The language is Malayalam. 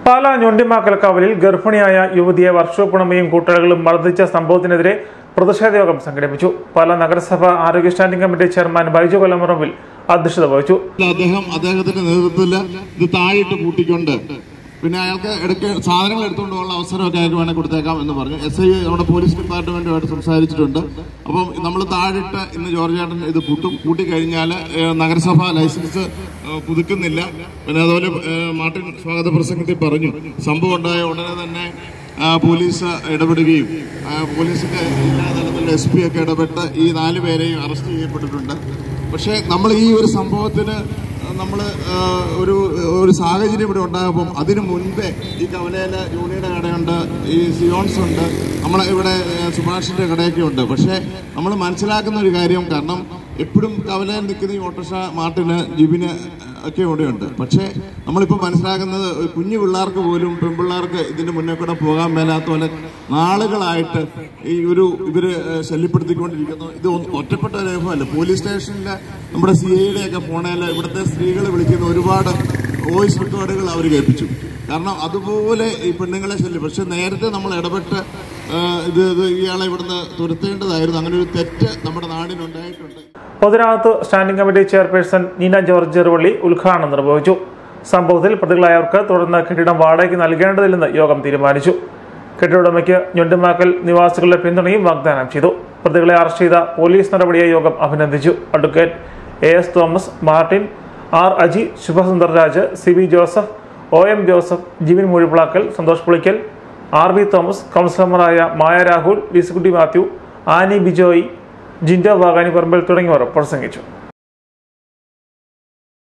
പാലാ ഞൊണ്ടിമാക്കൽക്കാവലിൽ ഗർഭിണിയായ യുവതിയെ വർക്ക്ഷോപ്പുടമയും കൂട്ടാളികളും മർദ്ദിച്ച സംഭവത്തിനെതിരെ പ്രതിഷേധ യോഗം സംഘടിപ്പിച്ചു. പാലാ നഗരസഭ ആരോഗ്യ standing committee chairman Baiju Kollamurambil അധ്യക്ഷത വഹിച്ചു. അദ്ദേഹത്തിന്റെ നേതൃത്വത്തിൽ ഇത് താഴിട്ട് കൂട്ടിക്കൊണ്ട് പിന്നെ അയാൾക്ക് ഇടയ്ക്ക് സാധനങ്ങൾ എടുത്തുകൊണ്ടുള്ള അവസരമൊക്കെ അയാൾക്ക് വേണേൽ കൊടുത്തേക്കാം എന്ന് പറഞ്ഞു. SI നമ്മുടെ പോലീസ് ഡിപ്പാർട്ട്മെന്റുമായിട്ട് സംസാരിച്ചിട്ടുണ്ട്. അപ്പം നമ്മൾ താഴിട്ട് ഇന്ന് ജോർജ് ചേട്ടൻ ഇത് കൂട്ടിക്കഴിഞ്ഞാൽ നഗരസഭ ലൈസൻസ് പുതുക്കുന്നില്ല. പിന്നെ അതുപോലെ മാർട്ടിൻ സ്വാഗത പ്രസംഗത്തിൽ പറഞ്ഞു സംഭവം ഉണ്ടായ ഉടനെ തന്നെ പോലീസ് ഇടപെടുകയും പോലീസിന്റെ ജില്ലാ തലത്തിൽ SP ഒക്കെ ഇടപെട്ട് ഈ 4 പേരെയും അറസ്റ്റ് ചെയ്യപ്പെട്ടിട്ടുണ്ട്. പക്ഷേ നമ്മൾ ഈ ഒരു സംഭവത്തിന് നമ്മൾ ഒരു സാഹചര്യം ഇവിടെ ഉണ്ടാകുമ്പം അതിനു മുൻപേ ഈ കവലയിലെ ജൂണിയുടെ കടയുണ്ട്, ഈ സിയോൺസ് ഉണ്ട്, നമ്മളെ ഇവിടെ സുഭാഷിന്റെ കടയൊക്കെ ഉണ്ട്. പക്ഷേ നമ്മൾ മനസ്സിലാക്കുന്ന ഒരു കാര്യം, കാരണം എപ്പോഴും കവലയിൽ നിൽക്കുന്ന ഈ ഓട്ടോറിക്ഷ മാർട്ടിന് ജിബിന് ഒക്കെ ഇവിടെയുണ്ട്. പക്ഷേ നമ്മളിപ്പോൾ മനസ്സിലാക്കുന്നത് കുഞ്ഞു പിള്ളേർക്ക് പോലും പെൺപിള്ളേർക്ക് ഇതിന്റെ മുന്നേ കൂടെ പോകാൻ മേലാത്ത പോലെ നാളുകളായിട്ട് ഇവര് ശല്യപ്പെടുത്തിക്കൊണ്ടിരിക്കുന്നു. ഇത് ഒറ്റപ്പെട്ട ഒരു അനുഭവമല്ല. പോലീസ് സ്റ്റേഷനിലെ നമ്മുടെ CIയുടെ ഒക്കെ ഫോണിൽ ഇവിടുത്തെ സ്ത്രീകൾ വിളിക്കുന്ന ഒരുപാട് വോയിസ് റെക്കോർഡുകൾ അവർ കേൾപ്പിച്ചു. കാരണം അതുപോലെ ഈ പെണ്ണുങ്ങളെ ശല്യം. പക്ഷെ നേരത്തെ നമ്മൾ ഇടപെട്ട് ഇയാളെ ഇവിടുന്ന് തുരത്തേണ്ടതായിരുന്നു. അങ്ങനെ ഒരു തെറ്റ് നമ്മുടെ നാടിനുണ്ടായിട്ടുണ്ട്. പൊതുരാത്ത് standing committee chairperson Neena George Cheruvalli ഉദ്ഘാടനം നിർവഹിച്ചു. സംഭവത്തിൽ പ്രതികളായവർക്ക് തുടർന്ന് കെട്ടിടം വാടകയ്ക്ക് നൽകേണ്ടതില്ലെന്ന് യോഗം തീരുമാനിച്ചു. കെട്ടിട ഉടമയ്ക്ക് ഞൊണ്ടിമാക്കൽ നിവാസികളുടെ പിന്തുണയും വാഗ്ദാനം ചെയ്തു. പ്രതികളെ അറസ്റ്റ് ചെയ്ത പോലീസ് നടപടിയെ യോഗം അഭിനന്ദിച്ചു. Advocate AS Thomas, Martin, R Aji, Shubhasundar Raj, CB Joseph, OM Joseph, Jibin Moozhippilakkal, Santhosh Pulickal, RB Thomas, കൗൺസിലർമാരായ മായ രാഹുൽ, ലിസുകുട്ടി മാത്യു, ആനി ബിജോയി, ജിൻഡോ വാഗാനി പറമ്പിൽ തുടങ്ങിയവർ പ്രസംഗിച്ചു.